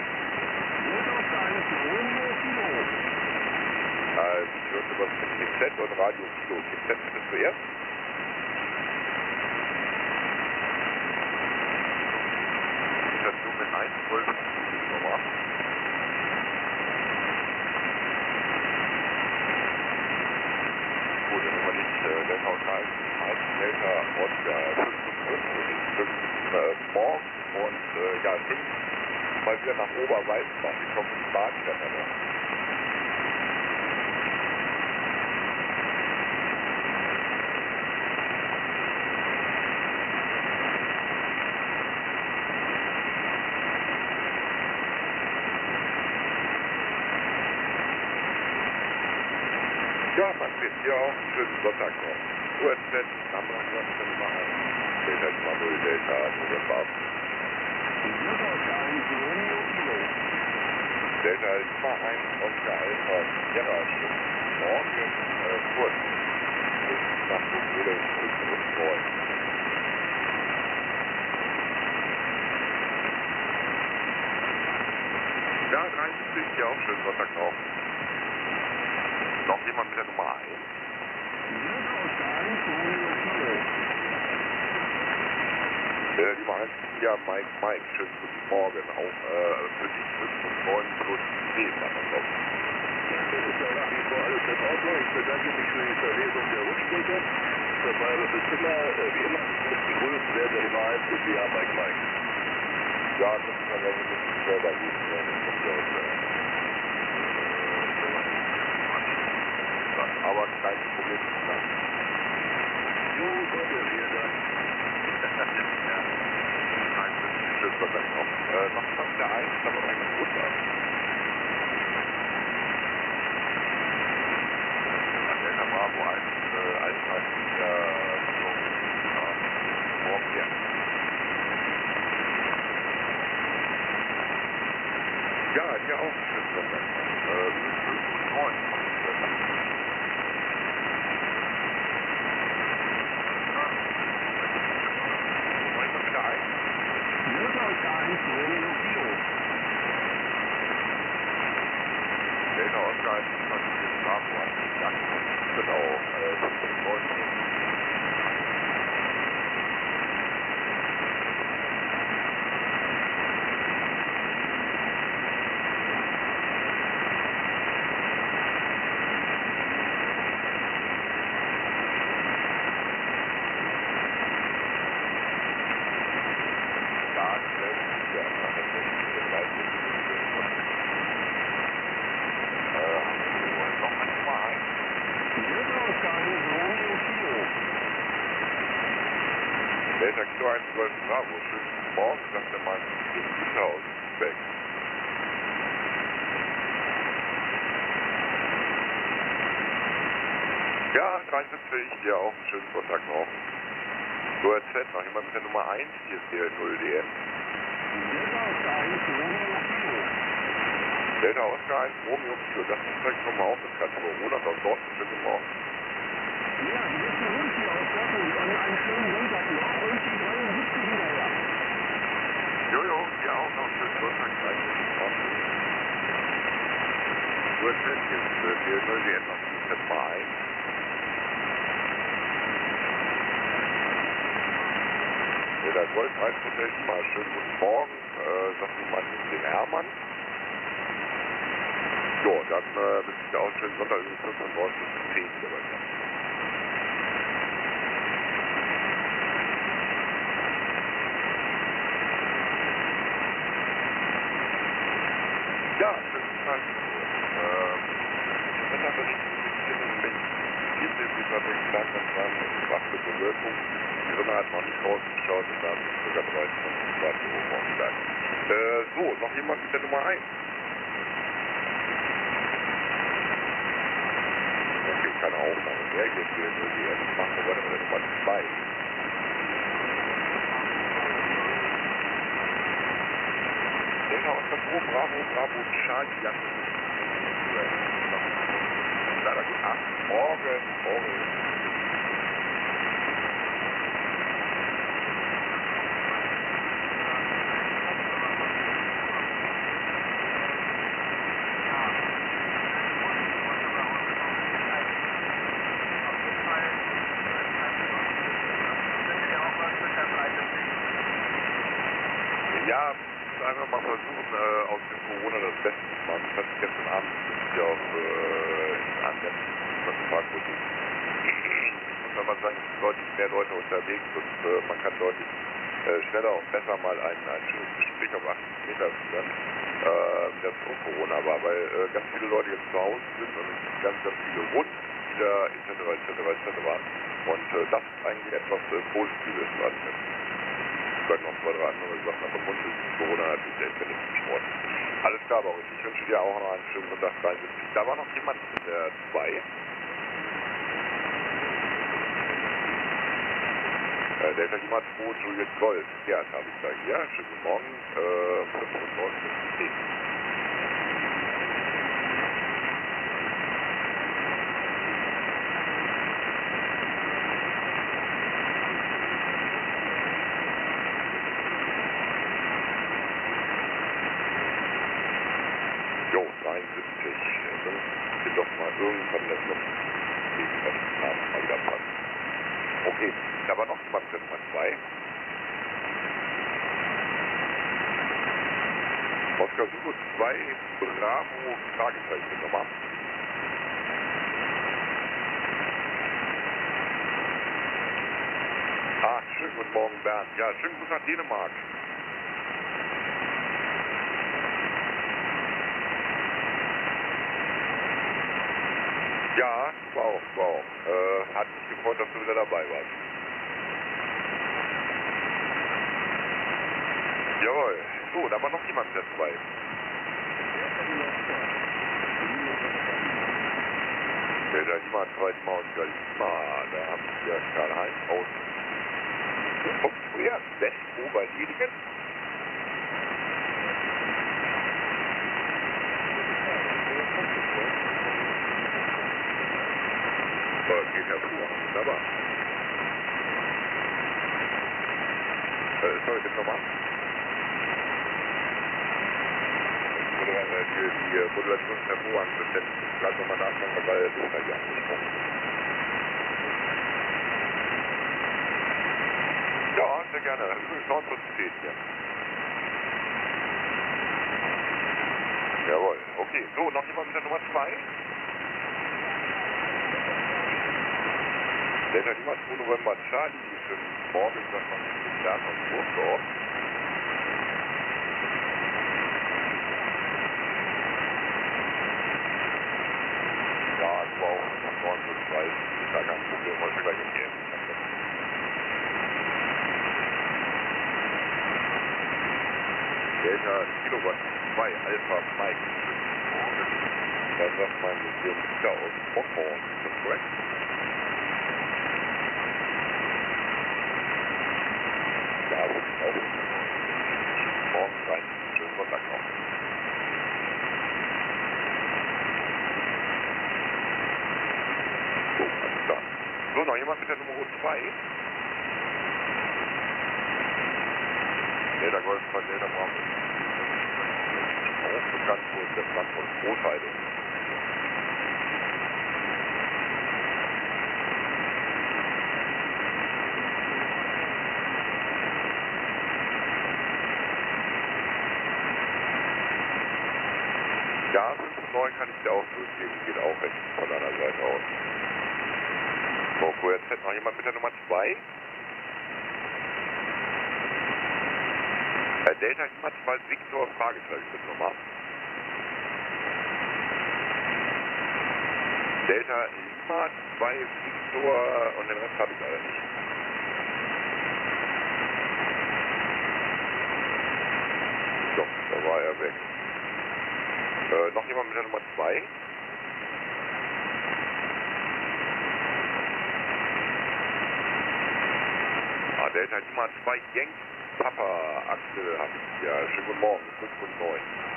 Also, ich höre über das G Z und Radio Kilo. G Z bitte zuerst. Station mit eins, zwölf, Nummer. Gut, dann nehmen wir nicht äh, Delta Oscar eins, Delta Oscar fünf und fünf, fünf äh, morgen und äh, ja, fünf mal wieder nach Oberweißbach. Ich hoffe, die Bahn fährt da noch. Ja, man sieht hier auch einen schönen Sonntag noch. U S Z, Hamburg, was können wir machen? Delta Lima null, Delta November. Delta Lima eins, Oscar Alpha, Sierra, schönen Morgen, äh, kurz. Bis nach Buchwede, fünf und neun. Ja, dreiundsiebzig, hier auch schönen Sonntag noch. Noch jemand mit der Nummer eins? Der Nummer eins, ja, Mike, Mike, schönen guten Morgen. Auch äh, für die fünf und neun plus zehn dann noch drauf. das ist ja nach wie vor alles in Ordnung. Ich bedanke mich für die Verlesung der Rückstrecke. Dabei wird es immer, äh, wie immer, begrüßt, wer der Nummer eins ist, ja, Mike, Mike. Ja, das ist dann ja ein bisschen selber gut. Ja, das kommt ja aus, äh, aber kein Problem. Jo, Gott, vielen Dank. Ja, nein, das ist schön, was dann noch. Äh, noch fast der eins, aber noch ein Geburtstag. Delta Bravo eins, äh, Alpha, ja, so, ja, morgen hier. Ja, hier auch schön, was dann noch. Äh, fünf und neun. Delta Oscar eins, Bravo eins, genau, äh, fünf und neun. Delta Kilo eins Golf Bravo, schönen Morgen, sagt der Mann, Güter aus Beck. Ja, dreiundsiebzig, dir auch einen schönen Sonntag noch. So, Z, noch jemand mit der Nummer eins, hier ist der null D M. Delta Oscar eins, Romeo Kilo, das ist direkt nochmal auf das Ganze. Roland aus Dortmund, schönen Morgen. Ja, die letzte Runde hier aus Dortmund und einen schönen Sonntag noch und die dreiundsiebzig hinterher. Jojo, dir auch noch einen schönen Sonntag, dreiundsiebzig Morgen. So, Z, hier ist der null D M, noch die Nummer eins. Der Golf eins Hotel, mal schönen guten Morgen, äh, sagt jemand den Hermann. Jo, dann äh, wünsche ich dir auch einen schönen Sonntag, übrigens fünf Uhr bis zehn wieder bei mir. Ja, schönen guten Tag. Ähm, Wetterbericht hier in Berlin. vierzehn bis sechs Grad, das war eine schwache Bewölkung. Die Sonne hat noch nicht rausgeschaut und da sind sogar dreiundzwanzig Grad hier oben auf dem Berg. Äh, so, noch jemand mit der Nummer eins. Okay, keine Aufnahme mehr. Hier ist der null D M. Machen wir weiter mit der Nummer zwei. Delta Oscar zwei, Bravo, Bravo, Charlie, Jan. Leider gut. Ach, morgen, morgen. Ja, einfach mal versuchen, äh, aus dem Corona das Beste zu machen. Das hatte ich gestern Abend hier auf äh, an der Parkbusse. Ich muss aber sagen, es sind deutlich mehr Leute unterwegs und äh, man kann deutlich äh, schneller und besser mal ein, ein schönes Gespräch auf achtzig Meter führen, äh, wie das vor Corona war, weil äh, ganz viele Leute jetzt zu Hause sind und ganz, ganz viele Runden wieder et cetera et cetera et cetera. Und äh, das ist eigentlich etwas äh, Positives an dem. Ich sage noch zwei, drei andere Sachen, aber grundsätzlich ist Corona natürlich der internetischen Sport. Alles klar, Boris. Ich wünsche dir auch noch einen schönen Sonntag dreiundsiebzig. Da war noch jemand in der zwei. Äh, Delta Lima zwei, Juliet Golf. Ja, das habe ich da hier. Schönen guten Morgen. Äh, fünf Uhr neunzehn bis zehn. Jo, dreiundsiebzig. Ich bin doch mal irgendwann das noch gegen das Namen mal wieder passen. Okay, da war noch jemand für Nummer zwei. Oscar Zulu zwei, Bravo, Fragezeichen Nummer. Ah, schönen guten Morgen, Bernd. Ja, schönen Gruß nach Dänemark. Ja, wow, wow. Äh, hat mich gefreut, dass du wieder dabei warst. Jawohl. So, da war noch jemand der zwei. Der da jemand zwei Maus Galima. Da haben wir Karl-Heinz aus. Und früher West-Oberliedigen. Geht hervorragend. Wunderbar. Äh, sorry, bitte nochmal. Die, die Modulation ist hervorragend. Das hätte ich gerade nochmal nachfragen, weil das ist hier angesprochen. Ja, sehr gerne. Übrigens neun plus zehn hier. Jawohl. Okay, so, noch jemand mit der Nummer zwei? Delta Lima zwei November Charlie, schönen Morgen, sagt man mit Bernd aus Burgdorf. Ja, du auch nach Norden bis zwei, ist gar kein Problem, heute gleich um die Ende. Delta Kilowatt zwei Alpha Mike. Da sagt mein Museum wieder aus Bockhorn. Ist das korrekt? Ja, aber auch. Morgen rein. Schönen Sonntag noch. So, alles klar. So, noch jemand mit der Nummer zwei? Delta Golf zwei Delta Bravo. Auch bekannt wurde der Frankfurt Großheide. Ja, fünf neun kann ich dir auch durchgeben, geht auch recht von deiner Seite aus. So, Q R Z, noch jemand mit der Nummer zwei? Äh, Delta Lima zwei Victor, Fragezeichen mit Nummer. Delta Lima zwei Victor und den Rest habe ich leider nicht. So, da war er weg. Äh, noch jemand mit der Nummer zwei? Ah, Delta Lima zwei Yank Papa Axel habe ich. Ja, schönen guten Morgen, fünf und neun.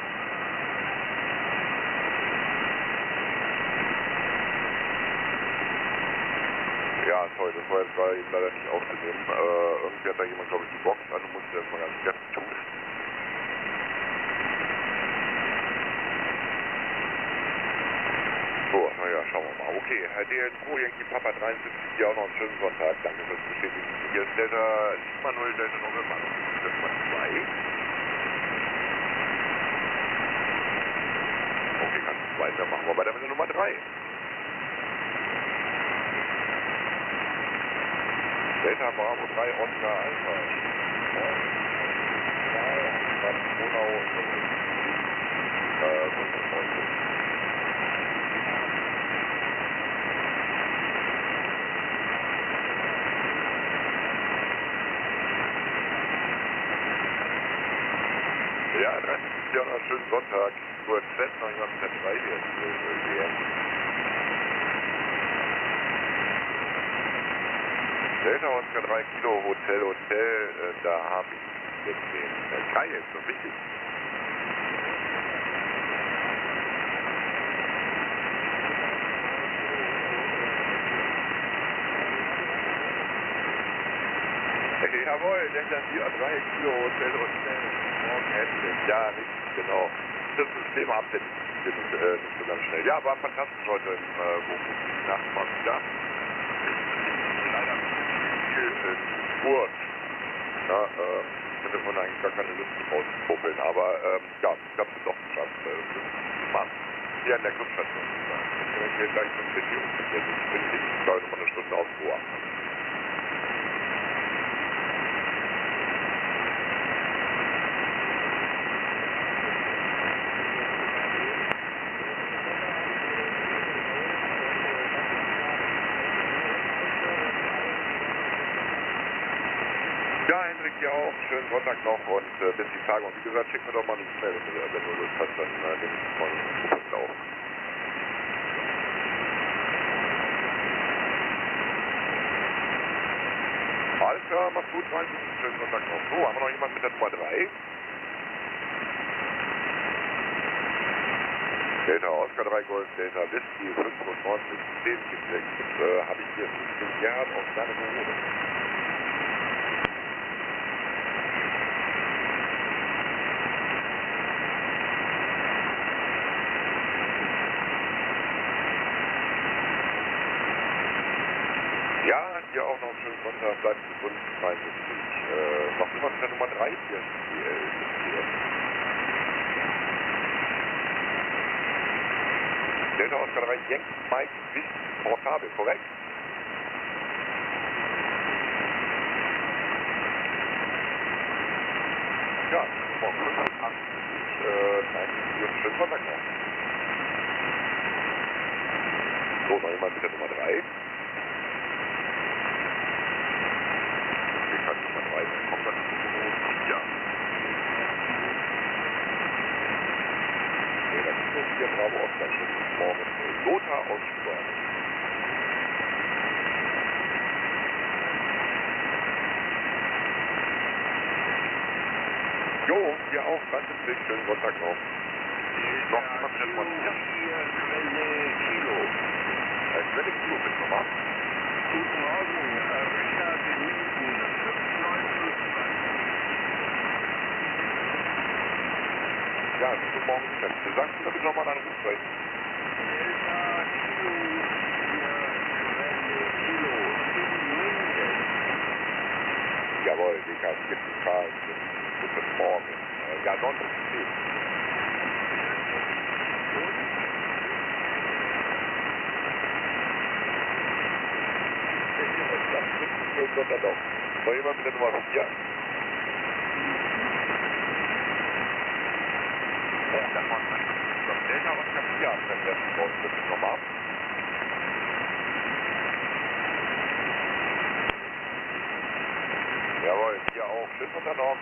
Ja, toll, das war jetzt gerade leider nicht aufzunehmen. Äh, irgendwie hat da jemand, glaube ich, die Box an und musste das mal ganz kräftig tun. So, naja, schauen wir mal. Okay, Herr D L zwei, Yankee Papa dreiundsiebzig, hier auch noch einen schönen Sonntag. Danke fürs Bestätigen. Hier ist Delta Lima null, Delta November, Nummer zwei. Okay, kann ich zwei mehr machen. Wir weiter mit der Nummer drei. Delta Bravo drei, Oscar Alpha. Bad Monau, äh, fünfundneunzig. Ja, dreißig, vierhundert, schönen Sonntag. Q R Z, noch jemand mit der drei hier. Delta Oscar drei Kilo Hotel Hotel, äh, da habe ich jetzt den äh, Kai, ist so wichtig. Hey, jawohl, Delta vier drei Kilo Hotel Hotel, morgen hässlich, ja, richtig, genau. Das System-Update ist nicht, äh, nicht so ganz schnell. Ja, war fantastisch heute im äh, Wohnmobil. Nacht mal wieder. Leider viel in Spurt. Ja, äh, ich hätte von eigentlich gar keine Lust rauszupuppeln, aber ähm, ja, ich habe es doch geschafft. Äh, Mann, hier an der Clubstation. Ich gehe gleich zum Video. Ich bin ich glaube noch mal eine Stunde auf Ruhe. Ja, Hendrik, dir auch. Schönen Sonntag noch und äh, bis die Tage. Und wie gesagt, schick mir doch mal eine E-Mail, wenn du, wenn du Lust hast, dann äh, nehme ich von Post auf. Alles klar, mach's gut, rein. Schönen Sonntag noch. So, haben wir noch jemanden mit der Nummer drei? Delta Oscar drei Golf, Delta Whisky fünfundneunzig, zehn Sechs. Äh, habe ich hier den Gerhard aus seiner Kommune. Ja, hier auch noch einen schönen Sonntag, bleibt gesund, dreiundsiebzig. Äh, noch jemand mit der Nummer drei hier? Die, äh, Delta Oscar drei, Yank Mike Wiss Portable, korrekt? Ja, morgen fünfundachtzig, äh, nein, hier einen schönen Sonntag noch. So, noch jemand mit der Nummer drei? Nummer drei, kommt dann ja. Bravo Oscar, schönen Morgen. Lothar aus Stuttgart. Jo, hier auch, danke schön, schönen Sonntag noch. Noch jemand mit der Nummer vier? Quelle Kilo. Äh, Quelle Kilo, bitte nochmal. Guten Morgen, äh, Richard in München, fünf neun fünf zwei. Ja, guten Morgen, Richard. Sagen Sie mir bitte nochmal deine Rufzeichen. Delta Kilo, vier Quelle Kilo, in München. Jawohl, D K vierzig K, guten Morgen. Äh, ja, neun Uhr zehn. Schönen Sonntag noch. Noch jemand mit der Nummer vier? Ja, dann machen wir das Delta und ich habe vier abgesetzt. Bitte nochmal. Jawohl, hier auch. Schönen Sonntag noch.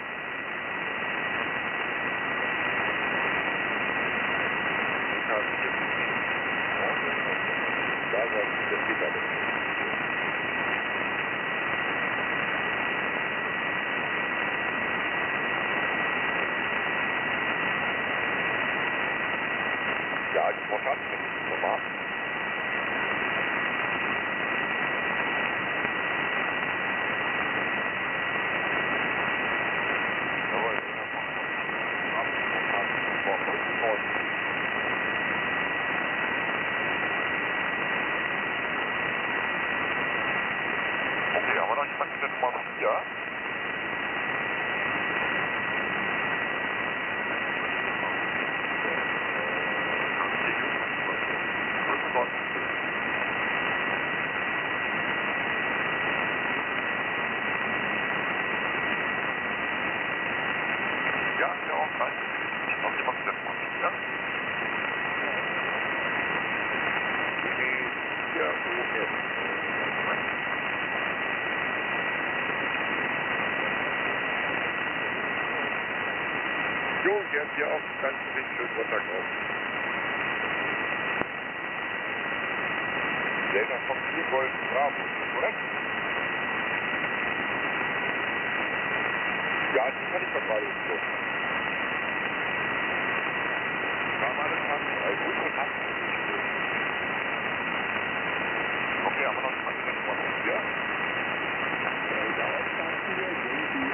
D K vierzig. Da soll es der Peter sein. Ja, die Frau Schatz, nochmal. Jawohl, okay, haben wir noch jemanden mit der Nummer vier? Ja, ja auch, danke. Noch jemand mit der Nummer vier? Ja, okay. Jo, Gerd, hier auch ganz richtig schönen Sonntag noch. Delta vom vier Golf Bravo, korrekt? Ja, die kann ich doch gerade nicht so. Kam alles an, also gut und acht. Okay, haben wir noch jemanden mit der Nummer vier? Delta Oscar vier, Yankee.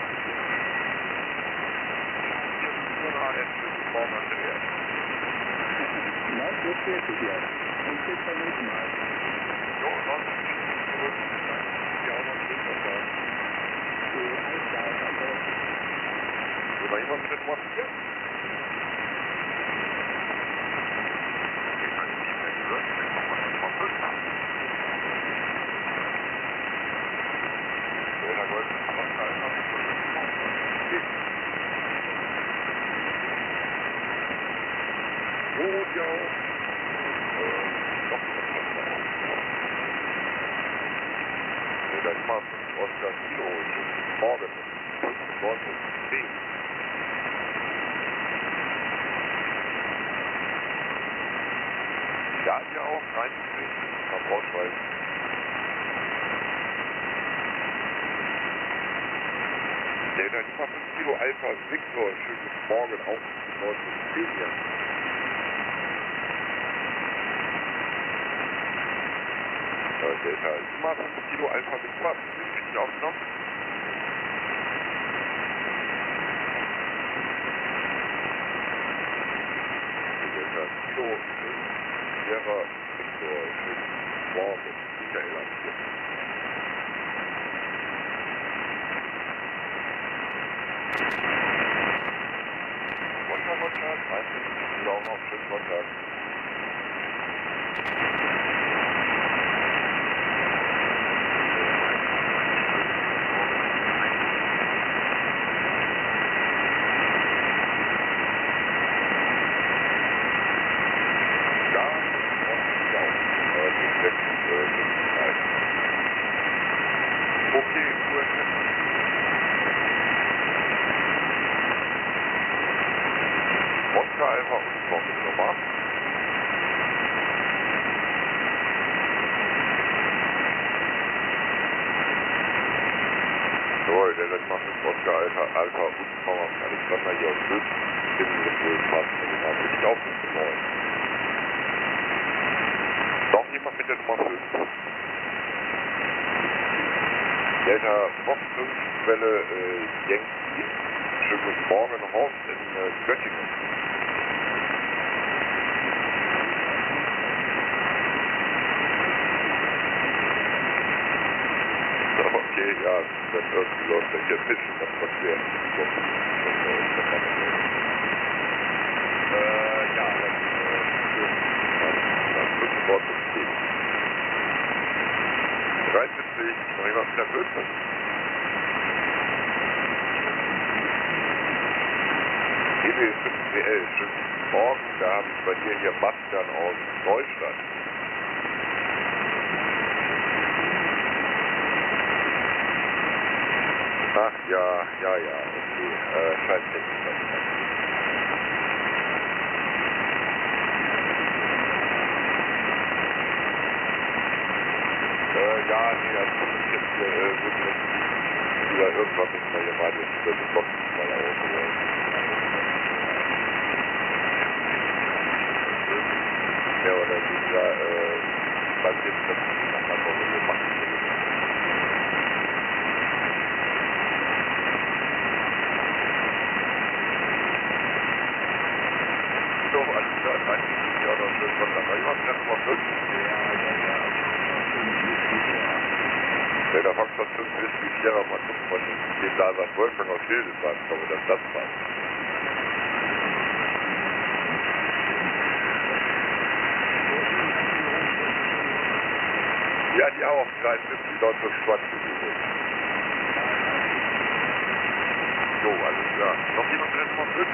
H S, schönen Morgen, Andreas. Na, so steht es jetzt. Und bis zum nächsten Mal. Jo, noch zurück. Ja, auch noch schön Sonntag. So, war jemand mit der Nummer vier? Ich weiß nicht mehr gehört, ich mach mal die Nummer fünf. Der Herr Gold, was da ist, habe ich schon gesprochen. Gut, ja. Äh, doch, das passt mal auf. Nee, da ist mal fünf Oscar Kilo. Morgen. neun Uhr zehn. Ja, hier auch reinzusehen. Am Braunschweig. Der dann immer fünf Kilo Alpha Victor. Schönen guten Morgen auch neun Uhr zehn hier. Delta Lima fünf Kilo Alpha Victor. Habt ihr das richtig aufgenommen? Delta Kilo Sierra Victor. Schönen Morgen. Michael am vier. Sonntag, Sonntag, dreißig Kilo auch noch. Schönen Sonntag. Okay, U S S. Oscar Alpha und Fox Nummer. So, der setzt mal fünf Oscar Alpha, Alpha und Power Alexander hier aus Süd. Bin mit null Pass, genau, bin ich auch mit neun. Noch jemand mit der Nummer fünf. Delta Fox fünf, Quelle äh, Yankee. Schönen guten Morgen, Horst in äh, Göttingen. Okay, ja, dann irgendwie läuft das hier ein bisschen das Verkehr. Äh, ja, das ist ein Wort System. dreiundsiebzig, noch jemand mit der Blödsinn? G W fünf W L, schönen guten Morgen, da habe ich bei dir hier Bastian aus Neustadt. Ach ja, ja, ja, okay, äh, scheint nicht. Äh, ja, nee, das ist jetzt hier, äh, wirklich, wieder irgendwann müssen wir hier mal jetzt über die Boxen mal ausholen. Mehr oder weniger, äh, basiert das nachher noch so machen. So, alles klar, dreiundsiebzig, ja, noch schön von der Nummer fünf. Der Foxtrot fünf ist wie Sierra, mal gucken, was dem da sagt Wolfgang aus Hildesheim, ich glaube, dass das passt. Ja, die auch, dreiundsiebzig, dort fünfundzwanzig. So, alles klar. Noch jemand mit der Nummer fünf?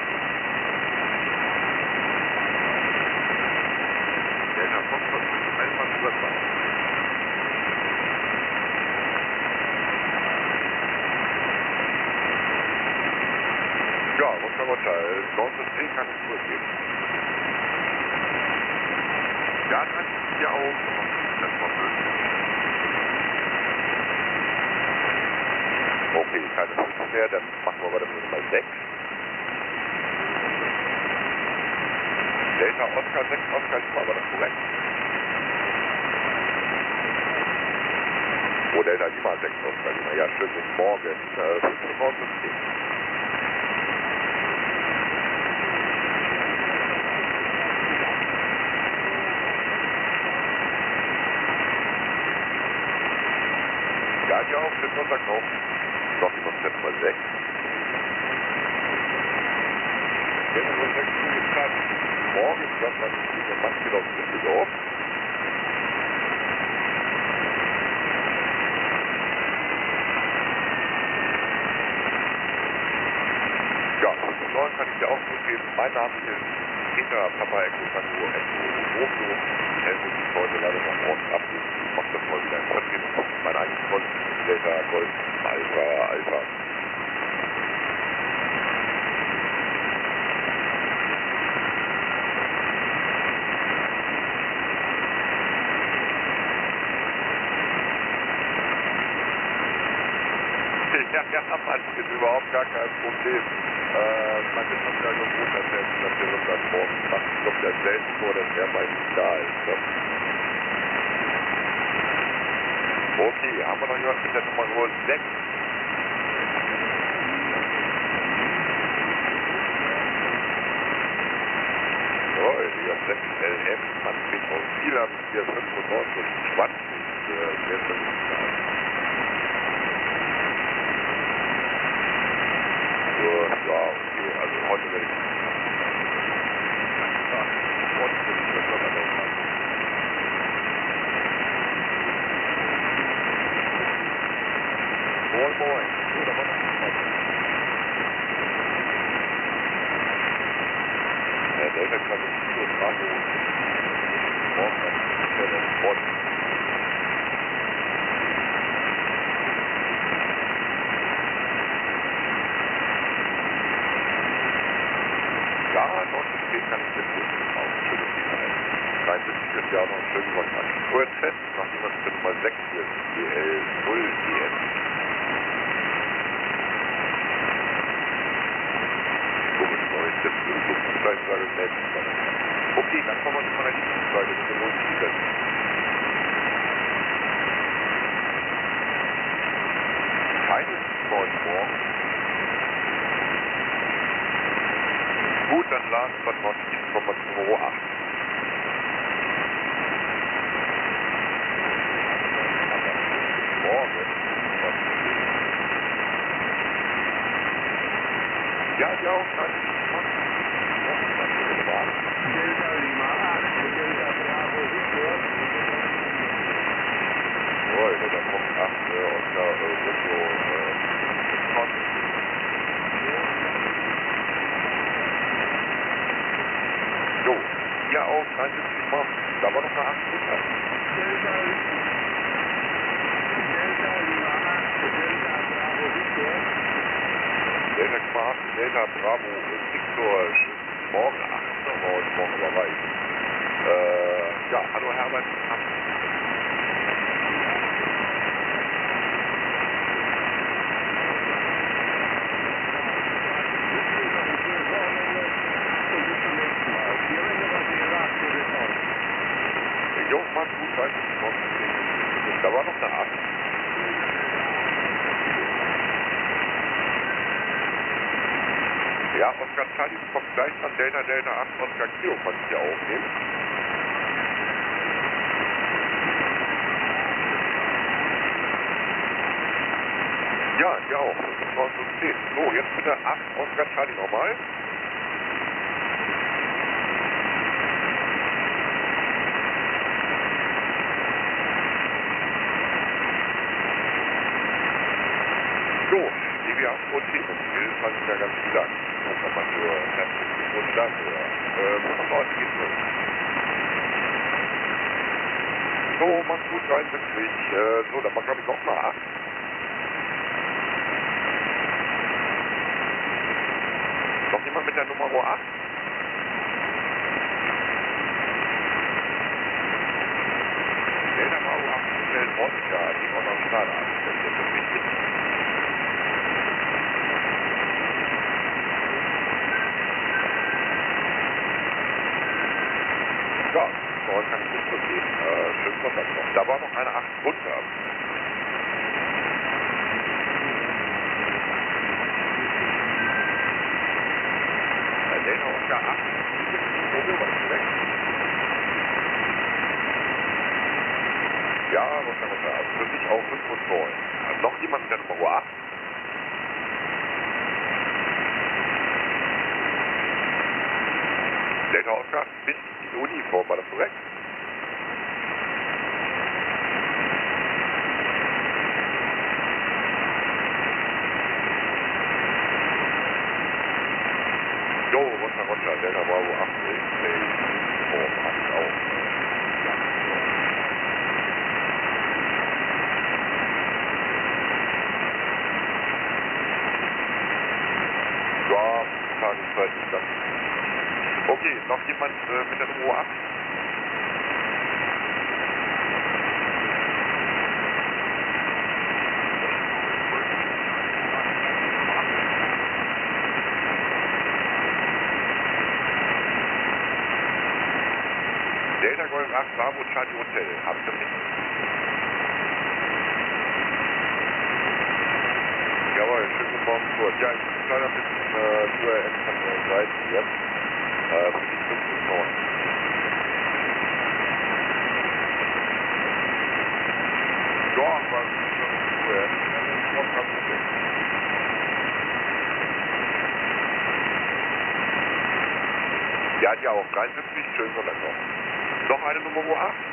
Der Foxtrot fünf, einfach übertragen. Ja, Roger, Roger, neunzehnhundertzehn kann ich durchgehen. Ja, dann ist hier auch das war möglich. Okay, keine fünf mehr, dann machen wir weiter mit Nummer sechs. Delta Oscar sechs, Oscar Lima, war das korrekt? Oh, Delta Lima sechs, Oscar Lima, ja, schönen guten Morgen. Äh, fünfhundertzehn. Ja, die auch, schönen Sonntag noch. Noch jemand mit Nummer sechs. Jetzt Nummer sechs zugesagt. Morgen ist das dann der Mann wieder aus Düsseldorf. Ja, fünf neun kann ich dir auch zugeben. Mein Name ist Peter Papa Echo Tango Echo Romeo. Helmut ist heute leider noch morgen ab. Ich mach das mal wieder in Vertretung. Mein eigenes Gold, Delta Gold, Alpha, Alpha. Ja, ja, Mann, ist überhaupt gar kein Problem. Äh, man ist noch gar gewohnt, dass der, dass der Sonntag morgen macht. Ich glaube, der stellt sich vor, dass der meistens da ist. Ja. Okay, haben wir noch jemand mit der Nummer sechs? So, die sechs L M, Manfred aus Kiel haben hier fünfundneunzig zwanzig. Sehr schön. Ja, okay, also heute werde ich... Ja, heute bin ich das aber noch mal. Moin, moin. So, da war noch ein Fall. Der Delta Klasse Kilo Bravo. Morgen ist der der Sport. Ja, neunzehnhundertzehn kann ich mitgeben. Auch schönes Ding. dreiundsiebzig ist ja auch noch ein schöner Kontakt. O R Z, noch jemand mit Nummer sechs hier. D L null E N. selbst. Okay, dann kommen wir zu meiner Lieblingsfrage, das ist der Multiplikat. Keine heute morgen. Gut, dann laden wir noch die Information acht. Morgen. Ja, ja, auch kann ich machen. Delta Lima acht, Delta Bravo Victor. Leute, da kommt acht äh, Oscar äh, Romeo äh, Con. So, ja auch dreiundsiebzig Mann. Da war noch eine acht runter. Delta Delta Lima acht, Delta Bravo Victor. Delta Lima acht, Delta Bravo Victor. Morgen acht, da war heute Morgen überreicht. Äh, ja, hallo Herbert. Jo, mach's gut, weiß ich nicht. Da war noch eine acht. Ja, Oscar Charlie kommt gleich an Delta Delta acht, Oscar Kilo kann ich hier aufnehmen. Ja, ja auch. Das ist neunhundertzehn. So, jetzt bitte acht Oscar Charlie nochmal. So, E W acht und T und Spiel fand ich ja ganz lang. Das kann man nur herzlichen Glückwunsch dafür. Äh, wunderbar, es geht los. So, mach's gut, dreiundsiebzig. Äh, so, dann war glaube ich noch mal acht. Noch jemand mit der Nummer acht? Delta Bravo acht Hotel Oscar, die Autostrade anstellt. Das ist wichtig. Ja, für euch kann ich nicht zurückgehen. Äh, schönen Sonntag noch. Da war noch eine acht runter. Delta Oscar acht. Romeo, was ist weg? Ja, runter, runter. Also für mich auch fünf und neun. Also noch jemand mit der Nummer acht? Delta Oscar, bis in Uniform, war das korrekt? Jo, runter, runter, Delta Bravo acht, Uniform, hab ich auch. Ja, Tageszeit ist das. Okay, noch jemand äh, mit der Nummer acht? Delta Golf acht, Bravo, Charlie Hotel. Hab ich das nicht? Jawohl, schönen guten Morgen, Kurt. Ja, ich bin leider ein bisschen äh, zu der Seite jetzt. Äh, für die fünf und neun. Ja, aber das ist schon cool. Das ist überhaupt kein Problem. Ja, die auch. dreiundsiebzig, schön Sonntag noch. Noch eine Nummer acht.